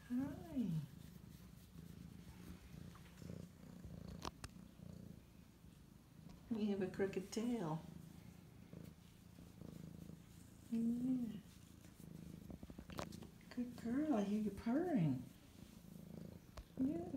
Hi. You have a crooked tail. Yeah. Good girl. I hear you purring. Yeah.